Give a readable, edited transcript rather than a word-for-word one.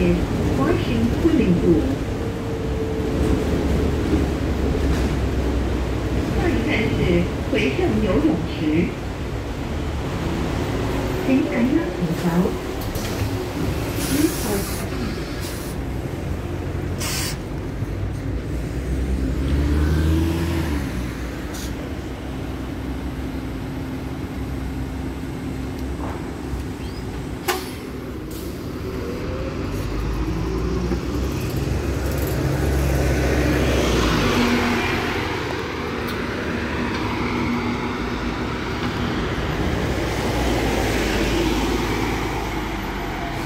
is Martian Swimming Pool。下一站是回盛游泳池。请赶上铁桥。Please